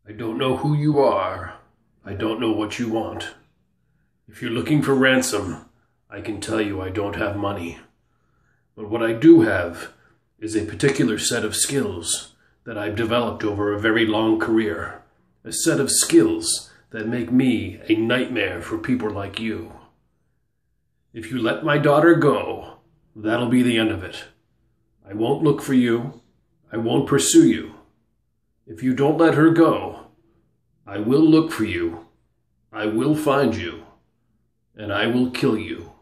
I don't know who you are. I don't know what you want. If you're looking for ransom, I can tell you I don't have money. But what I do have is a particular set of skills that I've developed over a very long career. A set of skills that make me a nightmare for people like you. If you let my daughter go, that'll be the end of it. I won't look for you. I won't pursue you. If you don't let her go, I will look for you. I will find you. And I will kill you.